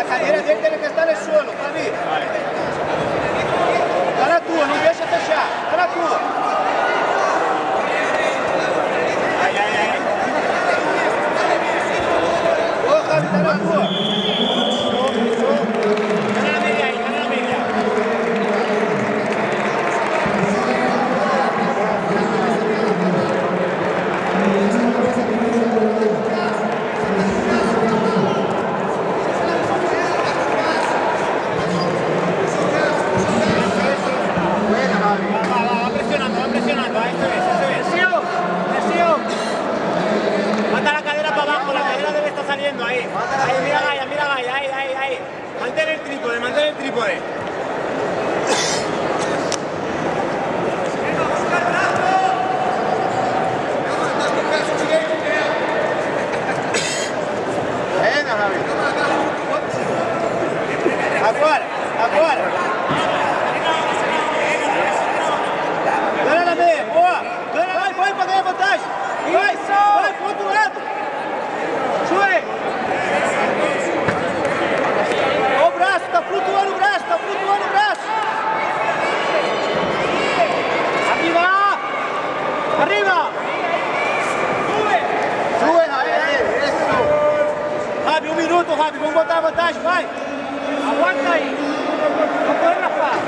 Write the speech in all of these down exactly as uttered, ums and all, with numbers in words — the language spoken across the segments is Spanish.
cadeira dele tem que estar no suelo, Javi. Tá na tua, não deixa fechar. Tá na tua. Ai, ai, ai. Ô, Javi, tá na tua. Ahí, ahí, mira Gaia, mira Gaia, ahí, ahí, ahí. Mantén el trípode, mantén el trípode. Venga, Javi. Agora, agora. Dona na meia, boa. Vai, vai pra ganhar vantagem. Vai, vai, pro outro lado. Sube. Tá flutuando o braço, tá flutuando o braço. Arriba. Arriba. Sube. Sube, Javi. Isso. Javi, um minuto, Javi. Vamos botar a vantagem, vai. Aguanta aí. Não pode raspar.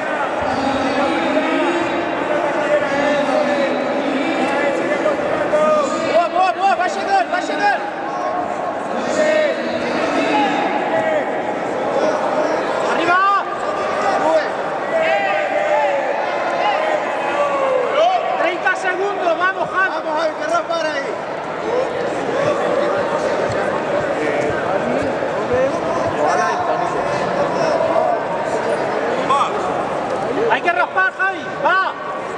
Boa, boa, boa. Vai chegando, vai chegando. Vamos, Javi, que raspar ahí. Hay que raspar, Javi. Va.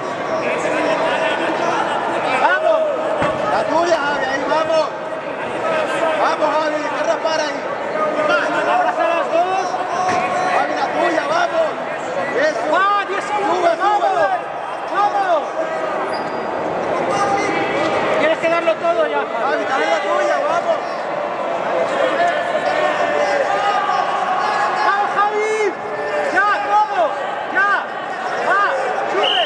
Vamos. La tuya, Javi, ahí vamos. Vamos, Javi, hay que raspar ahí. Abraza las dos. Javi, la tuya, vamos. Eso. Va, diez segundos. Sube, sube. Vamos. Tienes que darlo todo ya. Javi, también la tuya, vamos. ¡Vamos, Javi! ¡Ya, todo! ¡Ya! ¡Va! ¡Sube!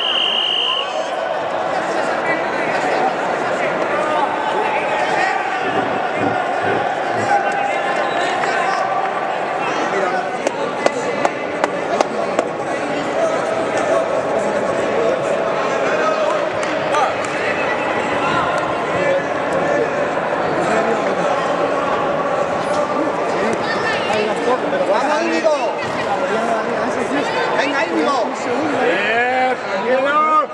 Venga, Íñigo. Bien, tranquilo.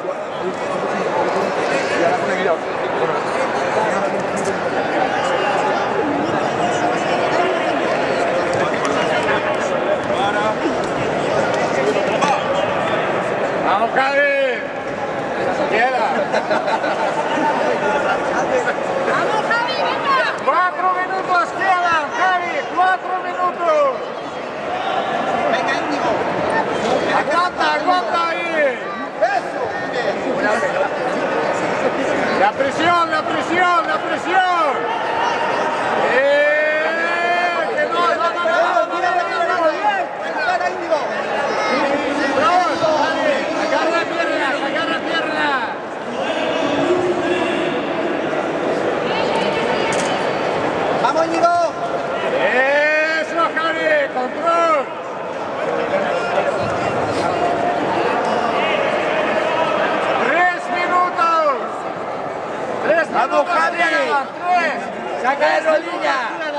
Vamos, Javi. Queda. Vamos, Javi, venga. Cuatro minutos quedan, Javi. Cuatro minutos. Venga, Íñigo. Aguanta, aguanta ahí. Eso. La presión, la presión, la presión. Eh, que no, no, no, no, no, no, venga, Íñigo. Agarra piernas, agarra piernas. Vamos, Íñigo. Eso, Javi, control. Tres minutos. Tres minutos. Vamos, Javi. Tres. Saca de rodilla.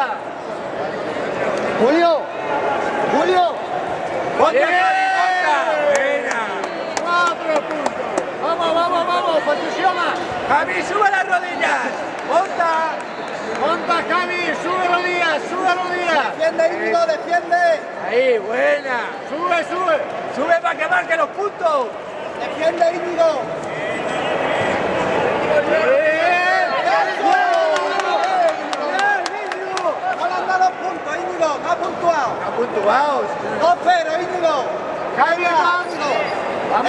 Julio. Julio. Ponte, Buena. Cuatro puntos. Vamos, vamos, vamos. Posiciona. Javi, sube las rodillas. Monta. Monta, Javi. Sube rodillas, sube rodillas. Defiende, Íñigo, defiende. Ahí, buena. Sube, sube. Sube para que marque los puntos. Defiende, Íñigo. Ha puntuado. Ha puntuado. dos cero, Íñigo. Javi, vamos.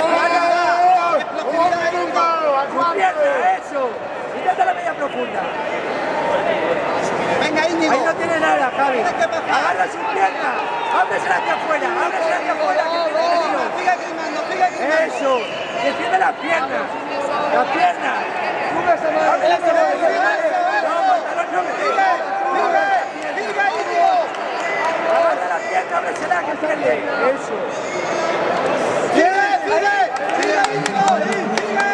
Vamos. Eso. Fíjate la media profunda. Venga, Íñigo. Ahí no tiene nada, Javi. Agarra su pierna. Ábresela hacia afuera. Ábresela hacia afuera. Que tiene lesión. Sigue grimando, sigue grimando. Eso. Defiende las piernas. Las piernas. Sube esa mano. Ábrela esa mano. No, pantalón no me sigue. Sigue. Sigue, Íñigo. Agarra la pierna. Ábresela que pierde. Eso. Sigue, sigue. Sigue, Íñigo. Sigue.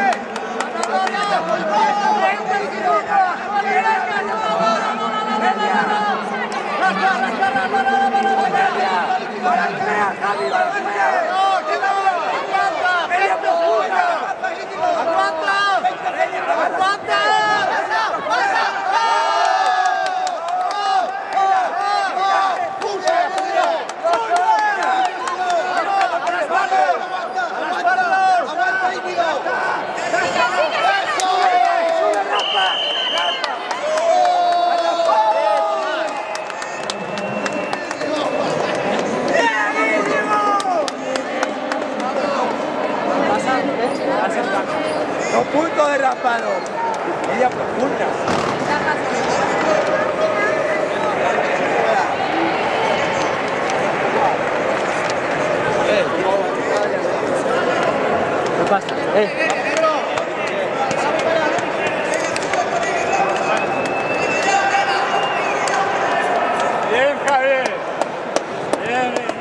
Dos puntos de raspado. Media profunda. ¿Qué pasa? ¿Eh? Bien, Javier. Bien.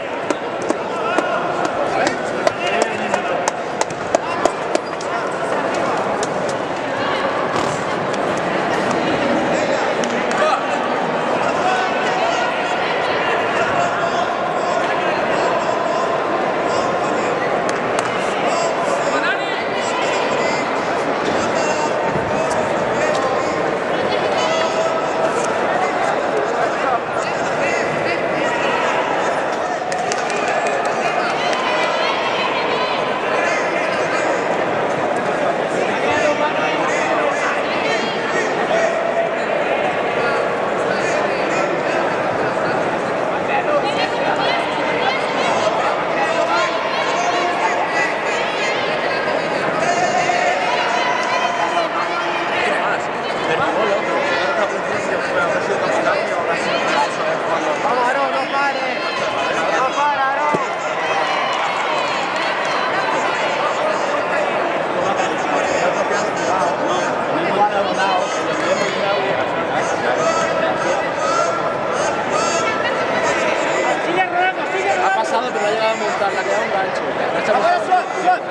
Pero no ha llegado a montar, le ha quedado un gancho. Ahora suave, suave.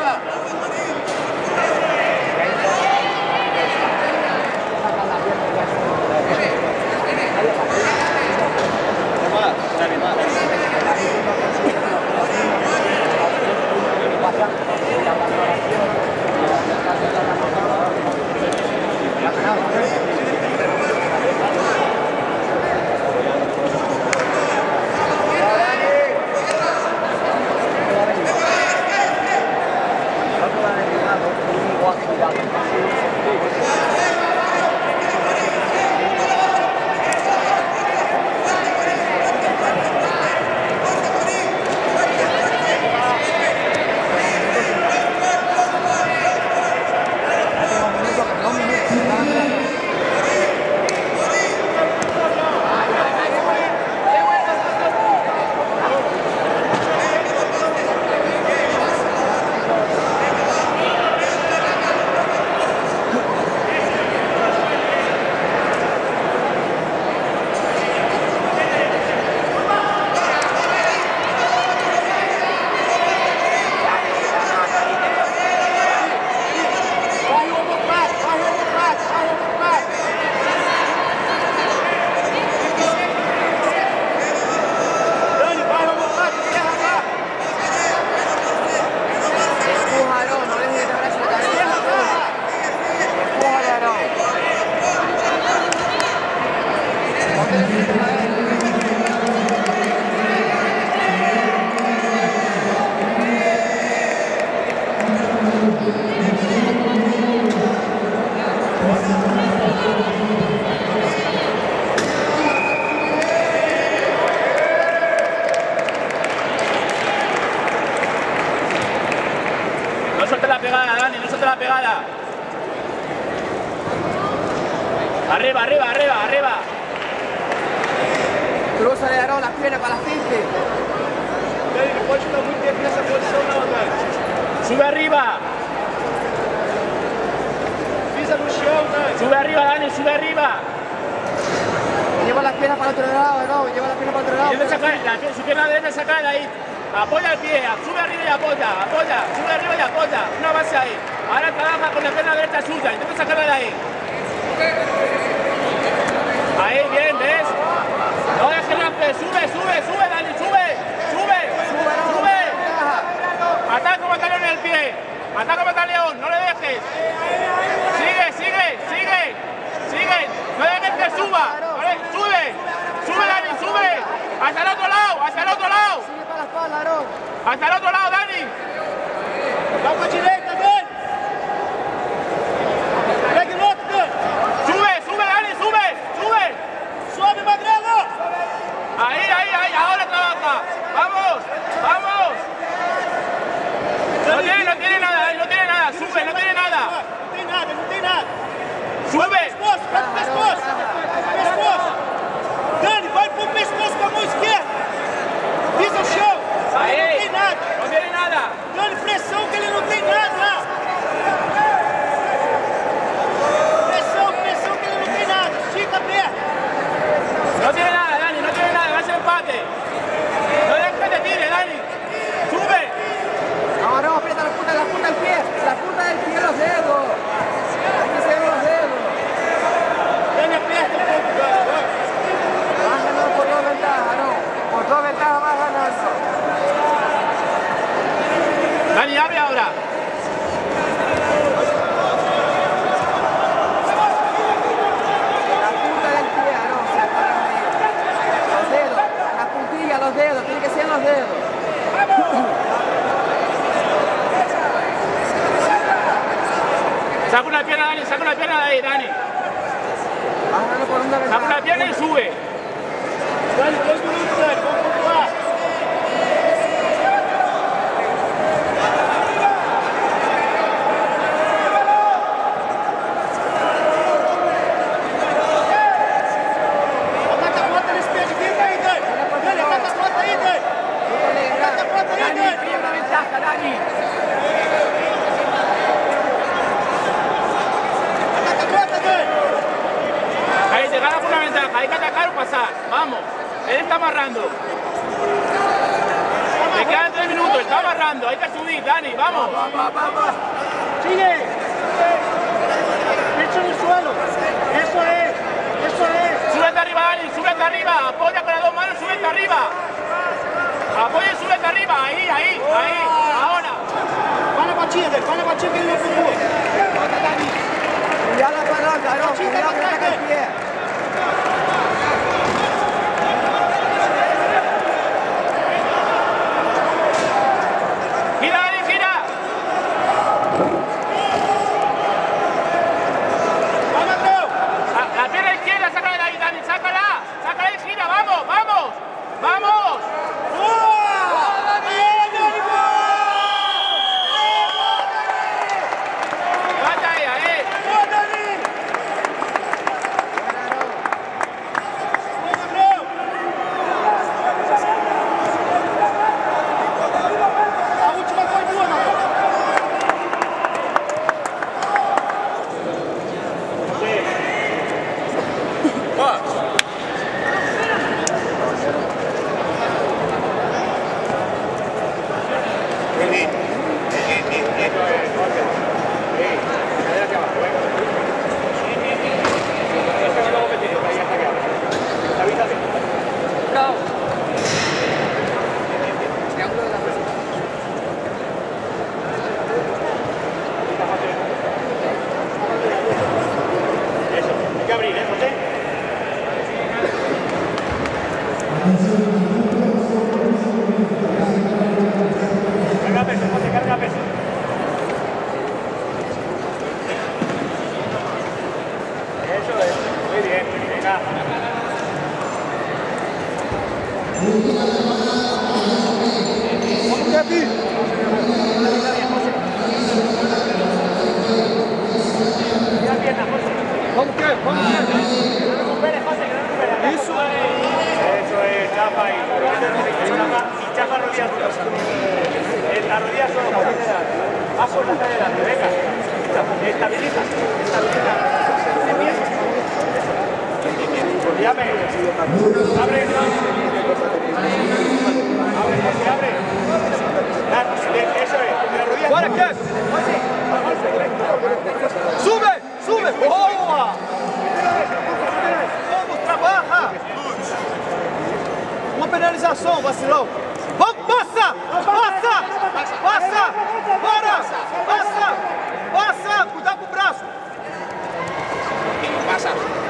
No suelte la pegada, Dani, no suelte la pegada. Arriba, arriba, arriba, arriba. Cruza-le, Aarón, las piernas para las cinco. Dani, não pode ficar muito tempo nessa posição não, Dani. Sube arriba. Pisa no chão, Dani. Sube arriba, Dani, sube arriba. Lleva las piernas para el otro lado, Aarón, lleva las piernas para el otro lado. Sacar, la, su pierna derecha, saca de ahí. Apoya el pie, sube arriba y apoya, apoya, sube arriba y apoya. Una base ahí. Ahora trabaja con la pierna derecha suya, intenta sacarla de ahí. Ahí, bien, ¿ves? No dejes la fe, sube, sube, sube, Dani, sube, sube, sube. Ataca como talón en el pie, ataca como talón, no le dejes. Sigue, sigue, sigue, sigue, no dejes que suba, ¿vale? Sube, sube, Dani, sube. Hacia el otro lado, hacia el otro lado. Sigue para la espalda, Aarón. Hacia el otro lado, Dani. Vamos a direita, Dani. Pegue o outro, Dani. Sube, sube, Dani, sube, sube. Sobe, Magrelo. Ahí, ahí, ahí, ahora trabaja. Vamos, vamos. No tiene, no tiene nada, no tiene nada. Sube, no tiene nada. Não tem nada, não tem nada. Sube. Pescoço, vai pro pescoço. Pescoço. Dani, vai pro pescoço com a mão esquerda. Pisa o chão. Aí. Não tem nada. No tiene nada. Dani, pressão que ele não tem nada. Pressão, pressão que ele não tem nada. Estica a perna. No tiene nada, Dani, no tiene nada. Va a ser empate. No dejes que te tire, Dani. Sube. Ahora no, aprieta la punta, la punta del pie. La punta del pie, los dedos. Aquí se ven los dedos. Dani, aperta um pouco, Dani. Vas ganando por dos ventajas, no. Por dos ventajas vas ganando. Dani, abre ahora. La punta del pie, no, o sea, los dedos, la puntilla, los dedos, tiene que ser los dedos. Saca una pierna, Dani, saca una pierna de ahí, Dani. Saca una pierna y sube. Dani, dois minutos, Dani. Vamos pontuar. Ataca a ponta nesse pé de direita aí, Dani. Dani, ataca a ponta aí, Dani. Ataca a ponta aí, Dani. Dani, una ventaja, Dani. Ataca a ponta, Dani. Ahí te gana por una ventaja, hay que atacar o pasar. Vamos, él está amarrando. Le quedan tres minutos, está amarrando, hay que subir, Dani, vamos. Sigue. Pecho en el suelo. Eso es. Eso es. Súbete arriba, Dani, súbete arriba, apoya con las dos manos, súbete arriba. Apoya y súbete arriba, ahí, ahí, ahí, ahora. Vai na batida, Dani. Vai na batida que ele não pontua. Ya la palanca, no, cuidado que ataca el pie. Gira, Dani, gira. Vai, Magrão. La, la pierna izquierda, sácala de ahí, Dani, sácala. Sácala y gira, vamos, vamos, vamos. Boa! Aê, Dani, boa! Levanta ahí, ahí. Boa, Dani! las rodillas solo por adelante. Vas por hacia adelante, venga. Estabiliza, estabiliza. Empieza. Llame. Abre. Abre, José, abre. Eso es. De rodillas. Bora, Kevin. Sube, sube. Boa. Vamos, trabalha. Uma penalização, vacilão. Vamos, passa, passa, passa. Bora, passa, passa. Cuidado com o braço. Pasa.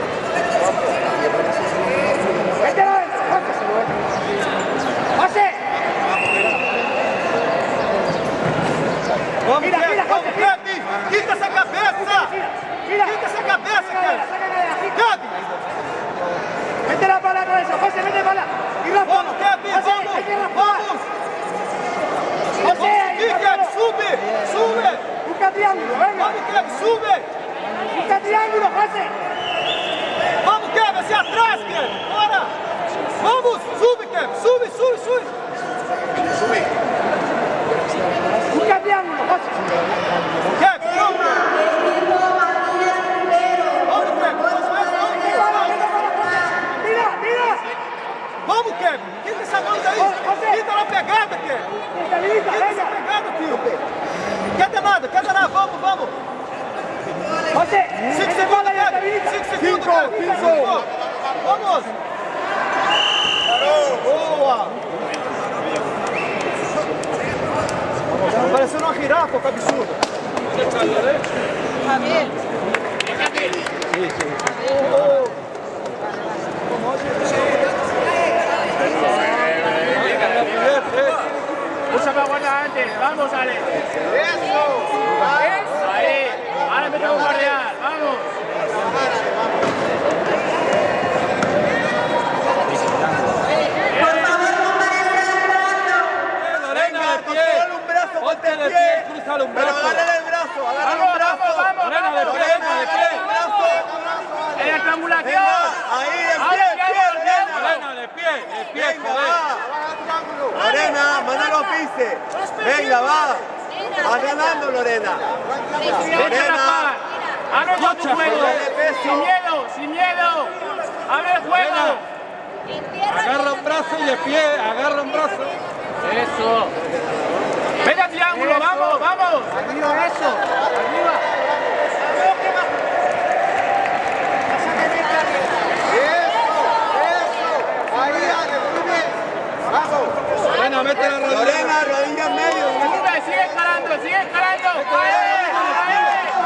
Vamos, Mira, Kevin, mira, vamos, José, Kevin. Quita essa cabeça. Mira. Quita essa cabeça, Kevin. Kevin. Métela para la cabeza, José, mete para. Y la Vamos, Kevin, José, vamos, hay que raspar. vamos. José, hay que Subir, Kevin, raspar. sube, sube. Busca triángulo, venga. Vamos, Kevin, sube. Busca triángulo, José. Vamos, Kevin, hacia atrás, Kevin. Bora. Vamos, sube, Kevin. Sube, sube, sube. Sube. Busca triángulo, José. Kevin, vamos. Vamos, Kevin. Mira, mira. Vamos, Kevin. Quita essa mão daí. Quita na pegada, Kevin. Estabiliza, Quita essa venga. pegada, tio. Queda nada, queda nada. Vamos, vamos. José, Cinco segundos, Kevin. Cinco segundos, Kevin. Cinco. Vamos. Boa. Parecendo uma girafa, que absurdo. Usa para guardar antes. Vamos, Ale. Eso. Ahí. Ahora empezamos a guardiar. Vamos. Venga, controla un brazo, ponte el pie. Pero agarra el brazo, agarra el Vamos, brazo. vamos, vamos. Lorena, de pie, Lorena, de pie. El brazo. En la triangulación. Venga, ahí, de pie, Ahora, de pie, triángulo, Lorena. triángulo. de pie, de pie. Venga, va. Lorena, manda los pises. Venga, va. Va ganando, Lorena. Deja raspar. Abre con tu juego. Dale peso. Sin miedo, sin miedo. Abre el juego. Agarra un brazo y de pie, agarra un brazo. Eso. Vete al triángulo, vamos, vamos. arriba eso. Arriba. Lorena, mete la rodilla. Lorena, rodilla en medio. Sube, sigue escalando, sigue escalando. Ahí, ahí, ahí,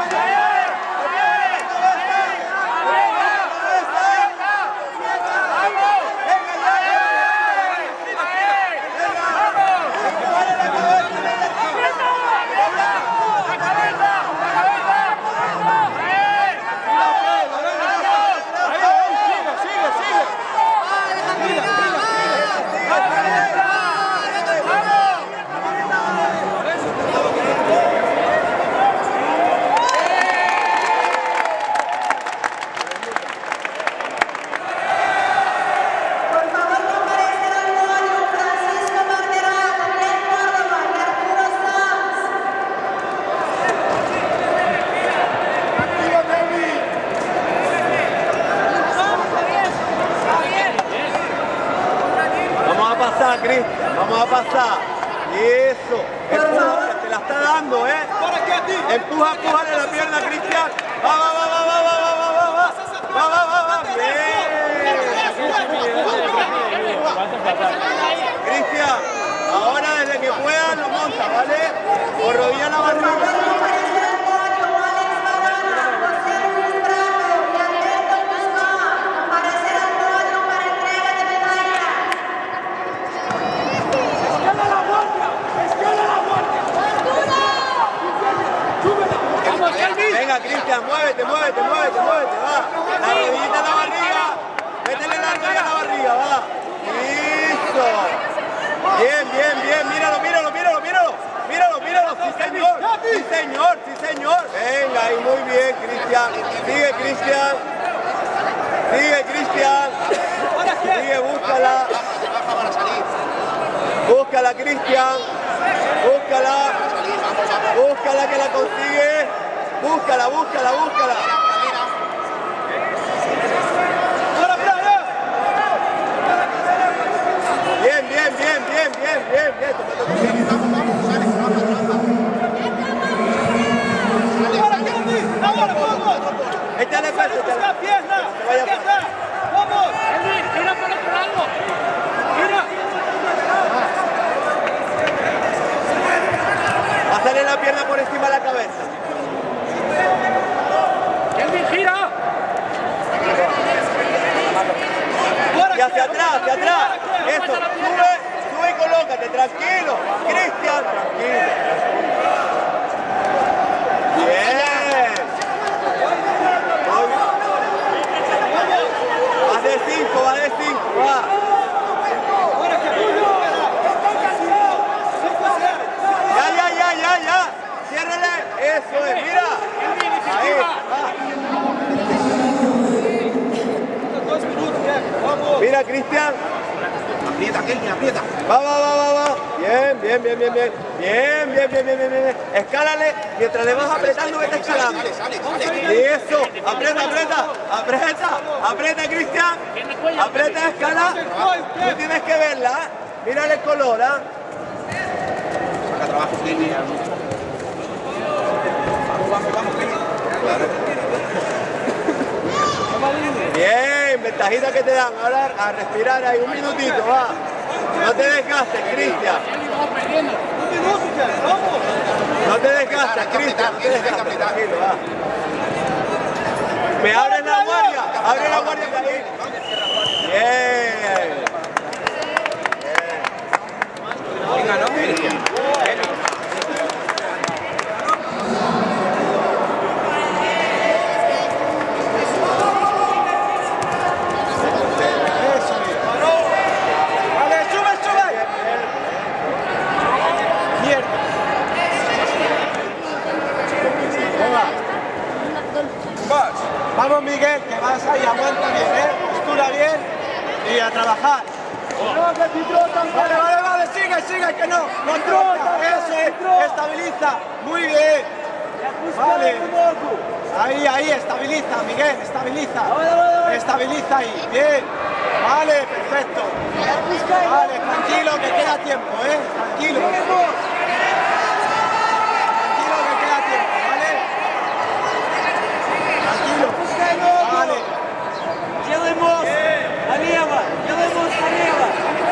Vamos a pasar, Cristian, vamos a pasar. Eso. Empuja, te la está dando, ¿eh? Empuja, empújale la pierna, Cristian. Va, va, va, va, va, va, va, va, va, va. Va, va, va, va. Bien. Cristian, ahora desde que puedas lo monta, ¿vale? Por rodilla en la barriga. Venga, Cristian, muévete, muévete, muévete, muévete, va. La rodillita en la barriga. Métele la rodilla en la barriga, va. Listo. Bien, bien, bien. Míralo, míralo, míralo, míralo. Míralo, míralo. Sí, señor. Sí, señor, sí, señor. Venga, y muy bien, Cristian. Sigue, Cristian. Sigue, Cristian. Sigue, búscala. Búscala, Cristian. Búscala. Búscala que la consigue. Búscala, búscala, búscala. Bien, bien, bien, bien, bien, bien, bien. Échale peso, échale. pierna. Aquí está. Vamos. ¡Gira por otro lado! Mira. Pásale la pierna por encima de la cabeza. ¡Kelvin, gira! Y hacia atrás, hacia atrás. Eso, sube, sube y colócate, tranquilo. Cristian, tranquilo. Bien. Va de cinco, va de cinco, va. Ya, ya, ya, ya, ya. Ciérrale. Eso es, mira. Ahí, va. Mira, Cristian. Aprieta, Kelvin, aprieta. Va, va, va, va, va. Bien, bien, bien, bien, bien. Bien, bien, bien, bien, bien, bien. Escálale. Mientras le vas apretando, vete escalando. Y eso. Aprieta, aprieta. Aprieta. Aprieta, Cristian. Aprieta, escala. Tú tienes que verla. Mírale el color, ¿ah? Saca trabajo, Kelvin. Vamos, vamos, vamos, Kelvin. Bien, ventajita que te dan. Ahora a respirar ahí un minutito, va. No te desgastes, Cristian. No te desgastes, Cristian. No te desgastes, tranquilo, va. Me abres la guardia. Abre la guardia para ahí. Bien. Venga, no, Kelvin. Vamos, Miguel, que vas ahí, aguanta bien, ¿eh? Postura bien y a trabajar. Vale, vale, vale, sigue, sigue, que no. Controla, eso es, estabiliza. Muy bien. Vale. Ahí, ahí, estabiliza, Miguel, estabiliza. Estabiliza ahí, bien. Vale, perfecto. Vale, tranquilo, que queda tiempo, ¿eh? Tranquilo. Tranquilo, que queda tiempo, ¿vale? Tranquilo. Vale. Делаем налево. Делаем налево.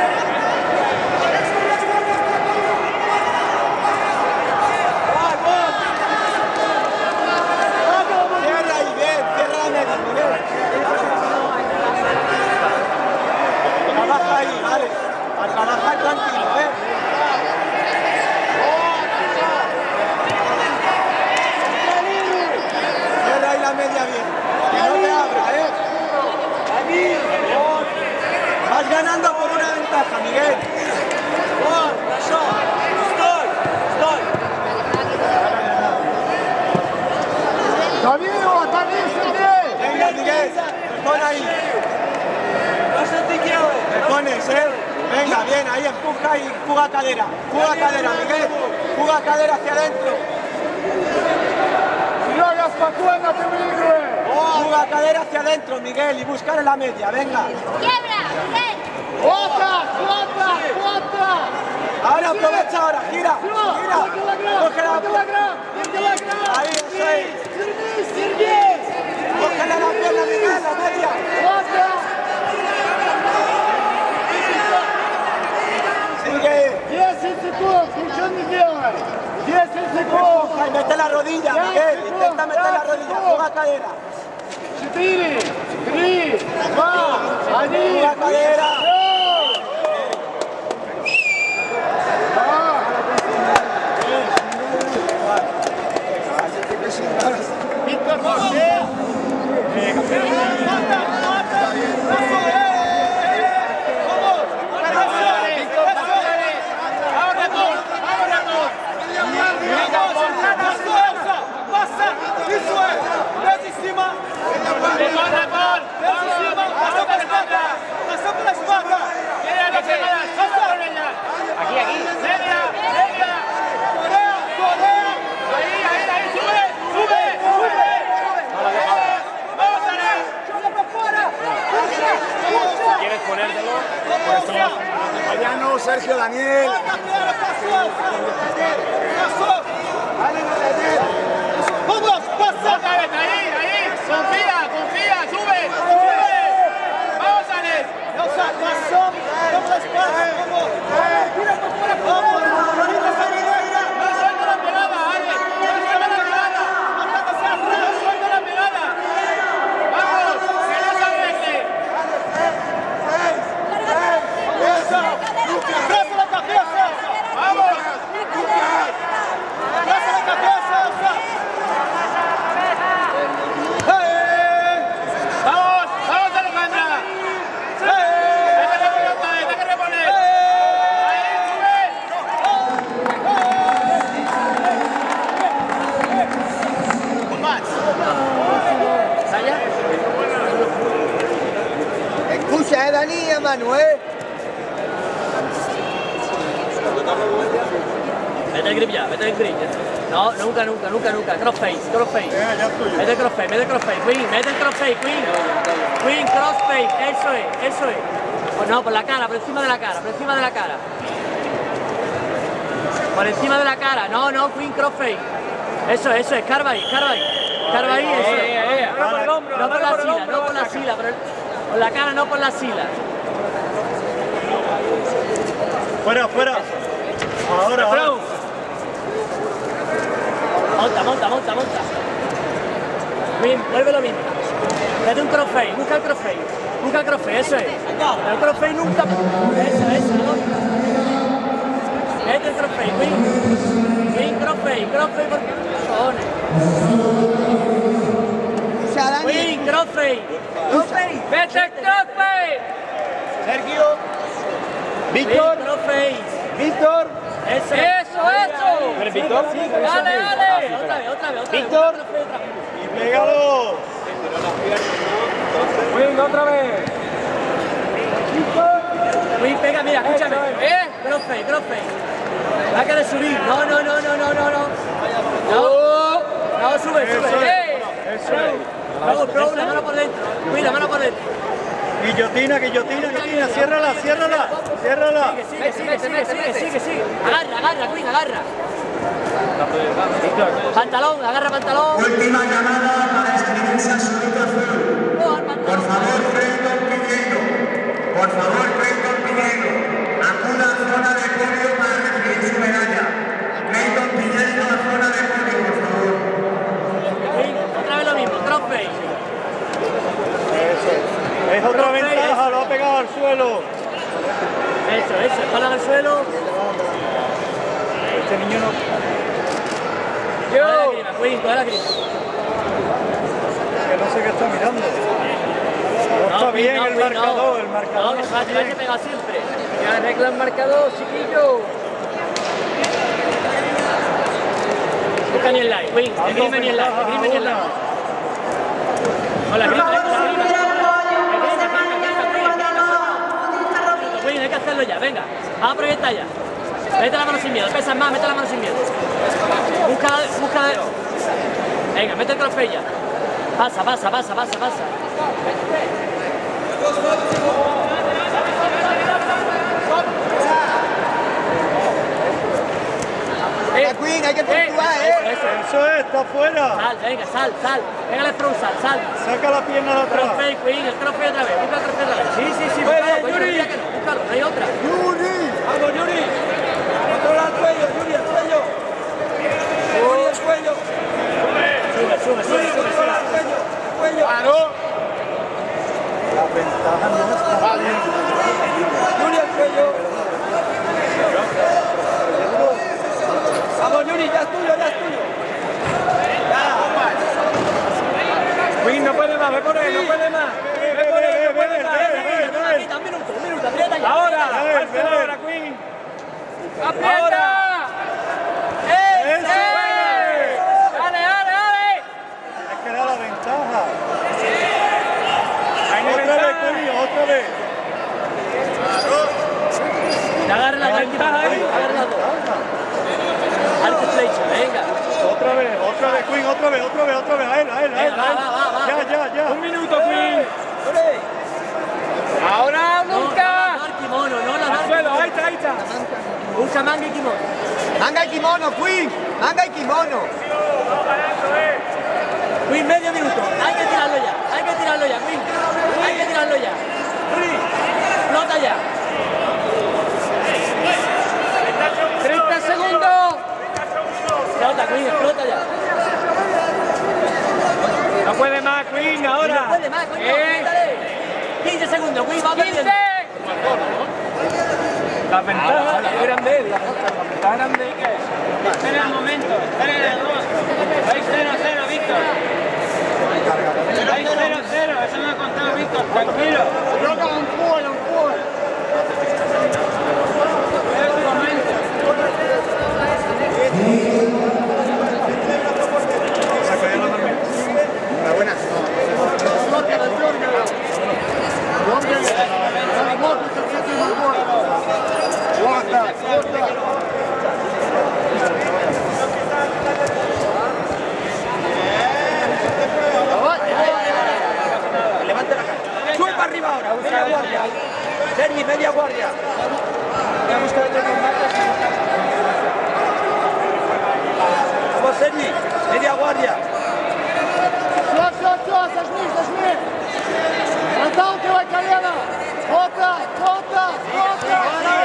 Cierra ahí, bien, cierra la media, Miguel. Trabaja ahí, vale. A trabajar tranquilo, ¿eh? Cierra ahí la media bien. Que no te abra, ¿eh? Vas ganando por una ventaja, Miguel. Стой! Стой! ¡David, David, David! Venga, Miguel, te pon ahí. Te pones, ¿eh? Venga, bien, ahí empuja y fuga cadera. Fuga cadera, Miguel. Fuga cadera hacia adentro. Серега, спокойно, ты выигрываешь! Fuga cadera hacia adentro, Miguel, y buscar en la media, venga. Вот так, вот так, вот так! Ahora aprovecha ahora, gira, gira. Coge la... Ahí, eso es. Cógele la pierna, Miguel, la media. Sigue. десять секунд, ничего не делай! десять секунд! Empuja y mete la rodilla, Miguel. Intenta meter la rodilla, fuga cadera. четыре, три, два, один! Fuga cadera. Víctor José! Passa! Isso é! Desce em cima! Desce em cima! Passa pela espada! Passa pela espada! Daniel. ¡Vamos! ¡Pasa! Otra vez, ahí, ahí. Confía, confía, sube, sube. Vamos, Alex. ¡No pasó! ¡No las pasa! ¡Vamos! ¡Vamos! No suelta la pegada, Alex. No suelta la pegada. No suelta la pegada. Vamos, que no se arregle. ¡Abraza la cabeza! Vamos. ¡Abraza la cabeza! Vamos, vamos, Alejandra. Hay que reponer, hay que reponer. Ahí, Escucha, eh, Dani, a Manuel. Mete el grip ya, mete el grip. No, nunca, nunca, nunca, nunca. Crossface, crossface. Mete el crossface, mete el crossface. Queen, mete el crossface, Queen. Queen, crossface. Eso es, eso es. Pues no, por la cara, por encima de la cara, por encima de la cara. Por encima de la cara. No, no, Queen, crossface. Eso es, eso es. Carva ahí, carva ahí. Carva ahí, eso es. No por el hombro, no por la sila, no por la sila. Por la cara, no por la sila. Fuera, fuera. Ahora, ahora. Monta, monta, monta, monta. Bien, vuelve lo mismo. Mete un crossface, busca el crossface. Busca el crossface, eso es. El crossface nunca. Eso, eso, ¿no? Mete el crossface, win. Win, crossface, crossface por cojones. Win, crossface. Crossface. Mete el crossface. Sergio. Víctor. Win, crossface. Víctor. Eso, eso, eso. ¿Eres Víctor? Dale, dale. Otra vez, otra vez, otra vez. Víctor. Otra vez, otra vez. Y pégalo. Win, otra vez. Win, pega, mira, escúchame. ¿Eh? Crossface, crossface. Hay que subir. No, no, no, no, no, no, no. No, no, sube, sube. ¡Eh! Eso es. Vamos, pro, la mano por dentro. Cuida, mano por dentro. Guillotina, guillotina, guillotina. Ciérrala, ciérrala. Ciérrala. Sigue, sigue, sigue, sigue, sigue, sigue. Agarra, agarra, Queen, agarra. Pantalón, agarra pantalón. Última llamada para inscribirse a su habitación. No, al pantalón. Por favor, Creighton Piñeiro. Por favor, Creighton Piñeiro. Acuda a zona de podio para recibir su medalla. Creighton Piñeiro a zona de podio, por favor. Queen, otra vez lo mismo, crossface. Eso es. Es otra ventaja, lo ha pegado al suelo. Eso, eso, espalda al suelo. Este niño no. Coge la grima, Queen, coge la grima. Que no sé qué está mirando. No, está bien Queen, el no, Queen, marcador, no. el marcador. No, que está va, te va bien. que pegar siempre. Ya arregla el marcador, chiquillo. Busca ni el like, Queen, el grima ni el like, el grima ni el like. Con la grima, con la grima. Queen, hay que hacerlo ya, venga. Vamos a proyectar ya. Mete la mano sin miedo, pesas más, mete la mano sin miedo. Busca, busca. Venga, mete el crossface ya. Pasa, pasa, pasa, pasa, pasa. Venga, Queen, hay que puntuar, ¿eh? Eso, eso. Eso es, está afuera. Sal, venga, sal, sal. Venga el sprung, sal, sal. Saca la pierna de atrás. Crossface, Queen, el crossface otra vez. Busca el crossface otra vez. Sí, sí, sí, búscalo, coño, no digas que no, búscalo, no hay otra. Vamos, Yuri. Controla el cuello, Yuri, el cuello. Yuri, el cuello. Sube, sube, sube, sube, sube. Cuello. Claro. La ventaja no está bien. Yuri, el cuello. Vamos, Yuri, ya es tuyo, ya es tuyo. Queen no puede más, ve por él, no puede más. Ve por él, no puede más. Un minuto, un minuto, aprieta ya. Ahora, ahora, Queen. ¡Aprieta! ¡Eh! Eso ¡Eh! ¡Dale, dale, dale! Es que da la ventaja. Otra vez, Queen, otra vez. Agarra la ventaja ahí, agarra las dos. Arc flexion, venga. Otra vez, otra vez, Queen, otra vez, otra vez, otra vez. A él, a él, a él. Venga, va, va, va. Ya, ya, ya. Un minuto, Queen. Ahora No, nunca. no, no, no, kimono, no, no, no. Al suelo, ahí ahí está. Usa manga y kimono. Manga y kimono, Queen. Manga y kimono. Queen, medio minuto. Hay que tirarlo ya. Hay que tirarlo ya, Queen. Hay que tirarlo ya. Explota ya. treinta segundos. Explota, Queen, explota ya. No puede más, Queen, ahora. No puede más, coño. Eh. quince segundos, Queen, va perdiendo. Las ventajas eran de él, las ventajas eran de qué. Espera el momento, espera el dos. Vais cero cero, Víctor. Vais cero cero, eso no ha contado Víctor, tranquilo. Droga, un culo, un culo. Espera un momento. Buenas. Levante la cara. Sube para arriba ahora, media guardia. Sergi, media guardia. Vamos, Sergi, media guardia. Все, все, все, сожми, сожми. Отталкивай колено. Вот так, вот так, вот так.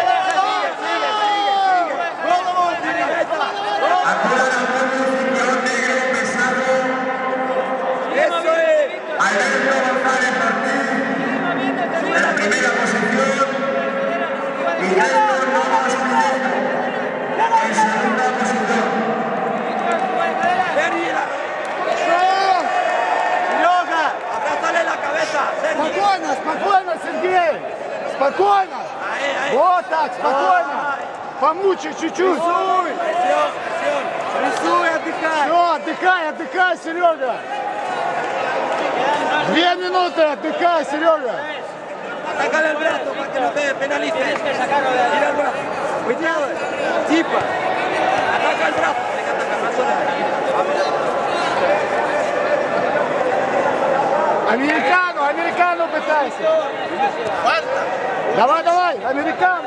Eso es. Alberto González Ortiz, en la primera posición. Miguel Navas Pineda, en segunda posición. Sergi, la... Серега! abrázale la cabeza, Sergi. Спокойно, спокойно, Сергей. Спокойно. Ahí, ahí. Вот так, спокойно. Помучай чуть-чуть. Presión, presión. Рисуй, отдыхай. Все, отдыхай, отдыхай, Серега. Две минуты, отдыхай, Серега. Sácale el brazo para que no te penalice. Tira el brazo. Cuidado. Chipa. Ataca el brazo. Hay que atacar más horas. Американу, американу пытайся. Давай, давай, американу.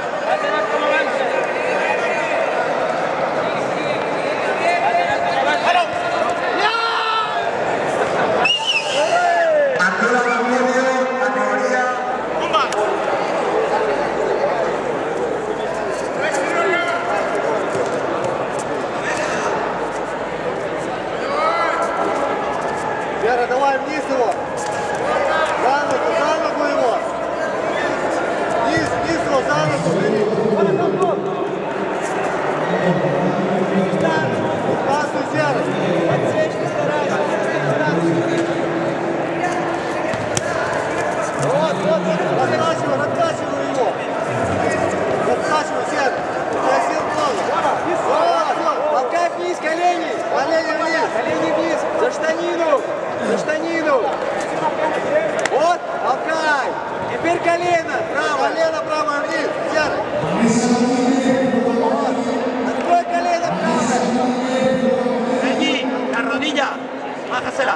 Altura de podio, categoría. Вера, давай вниз его. За ногу, за ногу его. Вниз, вниз его, за ногу бери. Красный серый. Вот, вот, раскачивай, раскачивай его. Раскачивай, серый. Я сил много. Вот, вот. Толкай вниз, колени. Колени вниз. Колени вниз. За штанину. За штанину. Вот, толкай. Теперь колено. Право. Колено правое вниз. Серый. Вот. Открой колено правое. Sergi, la rodilla. Bájasela.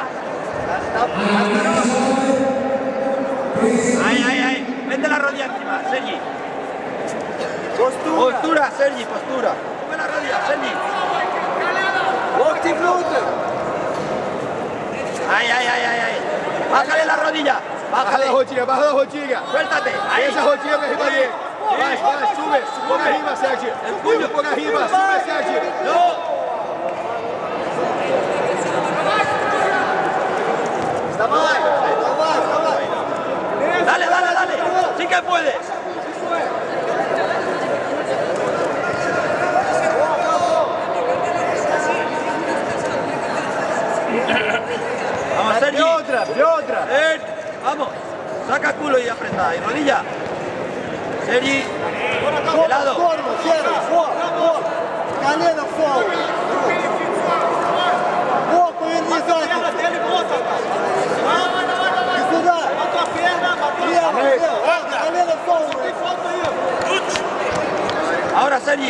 Ahí, ahí, ahí. Mete la rodilla encima, Sergi. Postura. Postura, Sergi, postura. Sube la rodilla, Sergi. Локти внутрь. Ahí, ahí, ahí, ahí, ahí. Bájale la rodilla. Bájale. Baja la jochilla, baja la jochilla. Suéltate. Ahí. Esa jochilla que arriba bien. Vai, vai, sube, pon arriba, Sergi. El puño. Pon arriba, sube, Sergi. No. Давай, давай, давай. Dale, dale, dale. Sí que puedes. Vamos, Sergi. Biotra, biotra. Ven. Vamos. Saca culo y aprenda. Y rodilla. Sergi. De lado. Форму, серый, фор, фор. Колено в форму. Вот, поверни задницу. И сюда. Лево, лево. Колено в форму. Ahora, Sergi.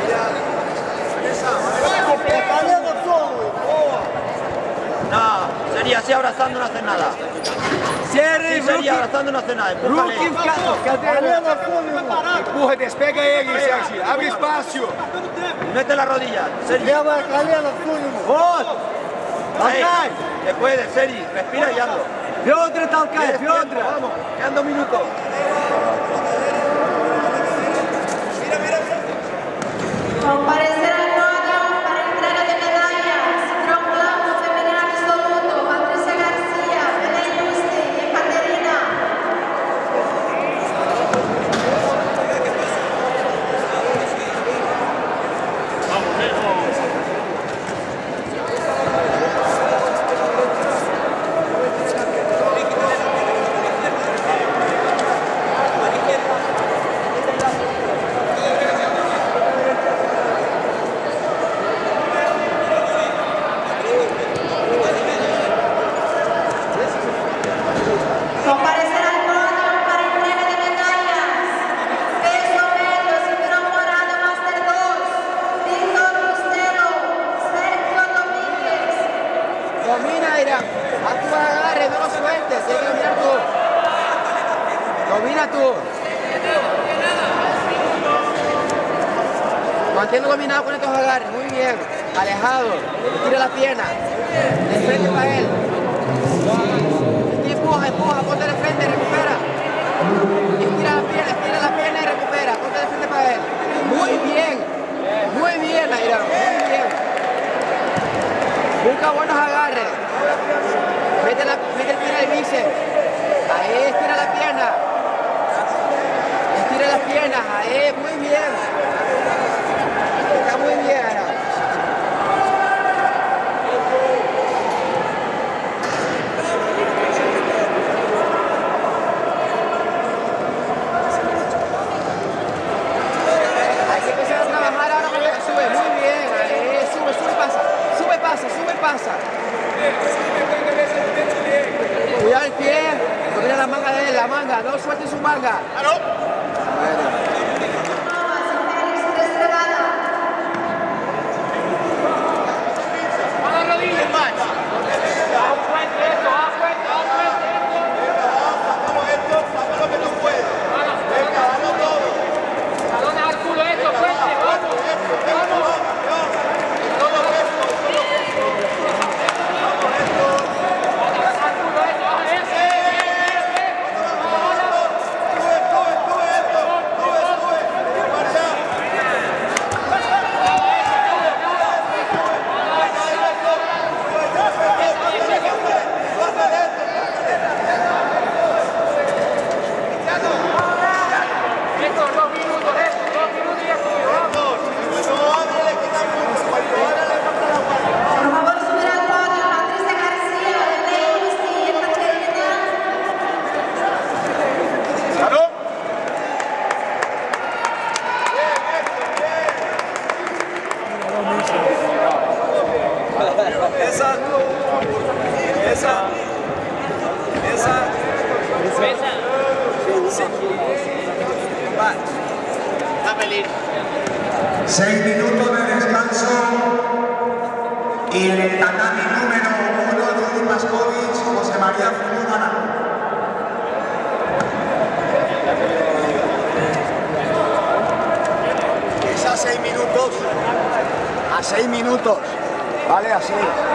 Колено в форму. No, Sería así abrazando, no hace nada. Sí, sería abrazando, no hace nada. Empújale. Empurra, despega ele, Sergi. Abre espaço. Mete la rodilla. Sergi. Ahí. Te puede, Sergi. Respira y hazlo. Piotr, толкай, Piotr. Vamos, quedan dos minutos. Comparecer al podio para entrega de medallas. Gran Blanco femenino absoluto. Patricia García, Belén Yuste y Caterina. Comparecer al podio para entrega de medallas. Peso medio, cinturón morado, Master dos. Víctor Crustero, Sergio Domínguez. Domina, Irán. Haz tu agarre, no lo sueltes. Tienes que dominar tú. Domina tú. Mantén dominado con estos agarres. Muy bien. Alejado. Estira la pierna. De frente para él. Empuja, empuja. Ponte de frente, recupera. Estira la pierna, estira la pierna y recupera. Ponte de frente para él. Muy bien. Muy bien, Irán. Muy bien. Busca buenos agarres. Mete, la, mete el pie en el bíceps. Ahí, estira la pierna. Estira las piernas. Ahí, muy bien. Está muy bien, Ara. Hay que empezar a trabajar ahora con lo que sube. Muy bien. Ahí, sube, sube, pasa. Sube, pasa, sube, pasa. Cuidado el pie. Domina la manga de él, la manga. No suelte su manga. Félix Estrada. A la rodilla, macho. Haz fuerte esto, haz fuerte, haz fuerte. Hagamos esto, hagamos lo que tú puedes. Venga, vamos todos. Talones al culo esto, fuerte, vamos. Vamos. Todo esto, todo esto. Vamos esto. Al culo esto, haz eso. Bien, bien, bien. Sube, sube, sube esto. Sube, sube. Marcha. Esto, dos minutos, esto, dos minutos y ya estoy, vamos. No, ábrele, quitamos un cuarto. Ábrele, compra la guardia. Por favor, subir al podio. Patricia García, Belén Yuste y Caterina. Esa. Esa. Esa. Está feliz. Seis minutos de descanso y en el tatami número uno, Dudi Pascovic, José María Fulu ganador. Es a seis minutos. A seis minutos. Vale, así.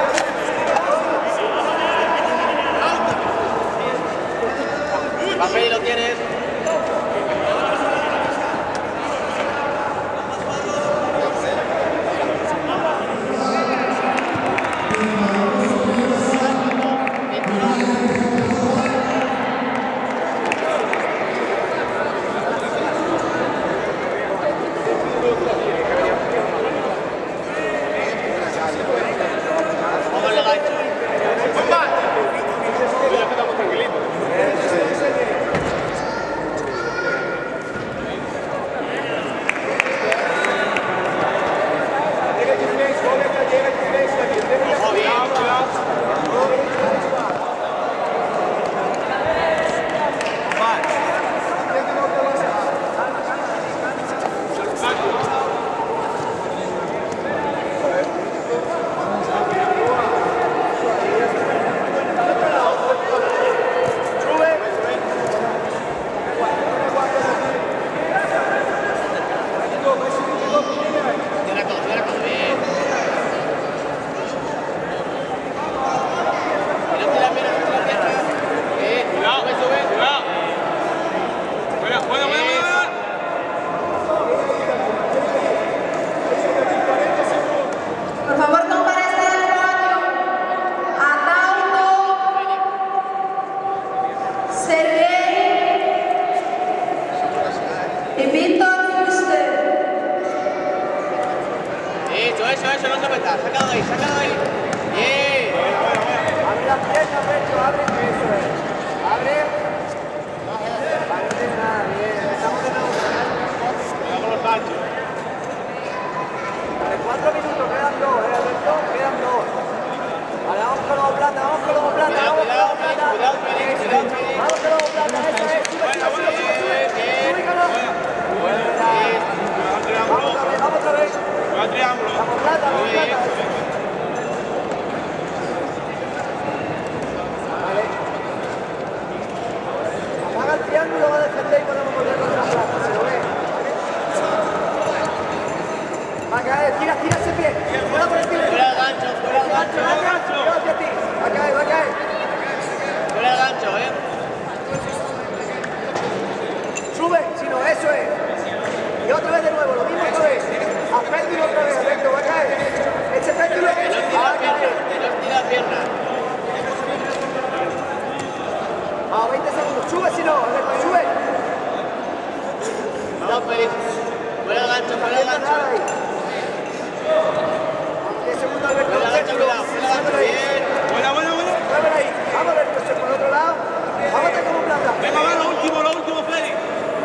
Papel lo tienes. Eso, eso, eso, no te metas. Sácalo ahí, sácalo ahí. Bien. Abre las piernas, pecho, abre. Eso es. Abre. Vale, no tiene nada. Bien. Empezamos de nuevo. Cuidado con los ganchos. Vale, cuatro minutos, quedan dos, ¿eh, Alberto? Quedan dos. Vale, vamos con los plata, vamos con los plata, Cuidado, vamos con los cuidado, plata. cuidado, Félix, cuidado, Félix. Vamos con los plata, esa es. Sube, sube, sube, sube, sube. Sube, ganó. Vamos otra vez, vamos otra vez. Juega triángulo. Vamos plata, vamos plata. Vale. Apaga el triángulo, va a defender y podemos volver con la plata, se lo ve. Va a caer, tira, tira ese pie. Fuera por el pie. Fuera el gancho, fuera el gancho. Va a caer, va hacia ti. Va a caer, va a caer. Fuera el gancho, eh. Sube, si no, eso es. Y otra vez de nuevo, lo mismo otra vez. A péndulo otra vez, Alberto, va a caer. Ese péndulo Que no estira va la a pierna, caer. que no estira la pierna. Vamos, veinte segundos. Sube, si no, Alberto, sube. Vamos, Félix. Fuera el gancho, fuera el gancho. Nada ahí. diez segundos, Alberto. Fuera el gancho, péndulo. cuidado, fuera el gancho. Muévelo ahí. Bien. Buena, buena, buena. Muévelo ahí. Vamos, Alberto, ese por otro lado. Vamos a como plata. Venga, va, lo último, lo último, Félix.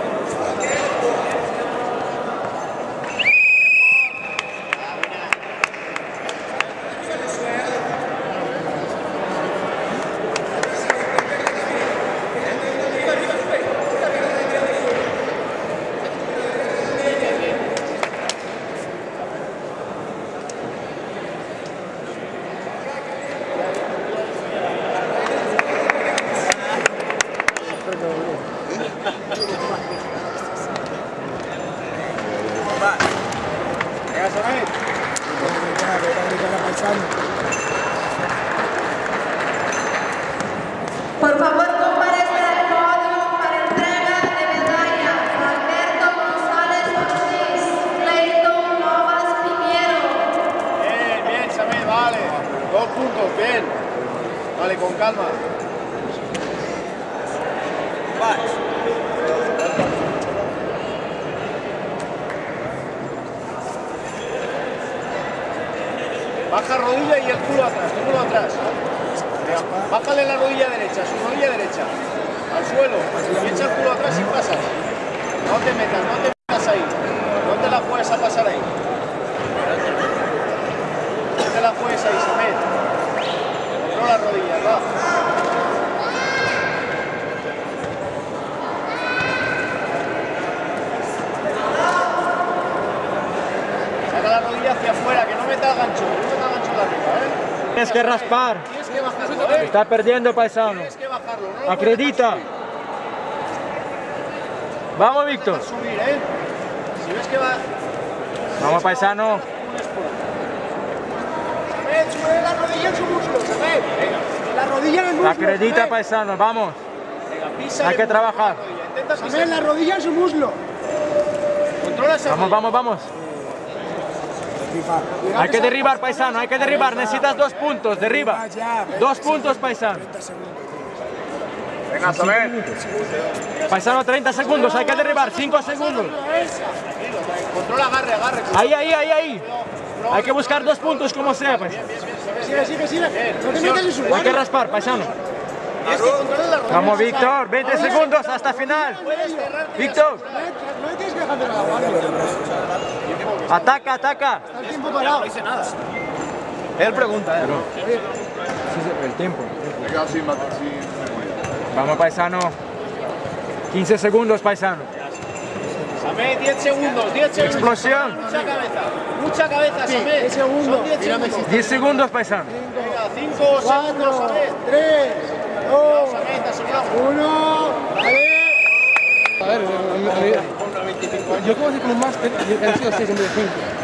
Por favor, comparezcan al podio para entrega de medallas. Alberto González Ortiz, Clayton Novas Piñero. Bien, bien, Samuel, vale. Dos puntos, bien. Vale, con calma. Baja rodilla y el culo atrás, el culo atrás. Bájale la rodilla derecha, su rodilla derecha. Al suelo. Y echa el culo atrás y pasas. No te metas, no te metas ahí. No te la juegues a pasar ahí. No te la juegues ahí, Samuel. Controla las rodillas, va. Saca la rodilla hacia afuera, que no meta el gancho, que no meta el gancho de arriba, ¿eh? Tienes que raspar. Tienes que bajarlo, ¿eh? Está perdiendo, paisano. Tienes que bajarlo, no lo Acredita. puedes Vamos, Víctor. dejar subir, ¿eh? Si ves que va... Vamos, paisano. Samuel, sube la rodilla en su muslo, Samuel. La rodilla en el muslo. Acredita, Samuel. paisano. Vamos. Venga, pisa Hay que trabajar. Intenta pisar. Samuel, la rodilla en su muslo. Controla esa Vamos, rodilla. vamos, vamos. Hay que derribar, paisano. Hay que derribar. Necesitas dos puntos. Derriba. Dos puntos, paisano. Venga, Samuel. Paisano, treinta segundos. Hay que derribar. cinco segundos. Controla, agarre, agarre. Ahí, ahí, ahí, ahí. Hay que buscar dos puntos como sea, pues. Sigue, sigue, sigue. No te metas en su Hay que raspar, paisano. Tienes que controlar la rodilla. Vamos, Víctor. veinte segundos hasta final. Víctor. No le tienes que dejar de la guardia. Ataca, ataca. Está el tiempo parado. Él pregunta, ¿eh? El tiempo. Vamos, paisano. quince segundos, paisano. Samuel, diez segundos, diez segundos. Explosión. Mucha cabeza. Mucha cabeza, Samuel. diez segundos. Son diez segundos. diez segundos, paisano. Venga, cinco segundos, Samuel. tres, dos, Samuel, te aseguramos. uno. A ver, yo como si con un máster, he sido seis en vez de cinco.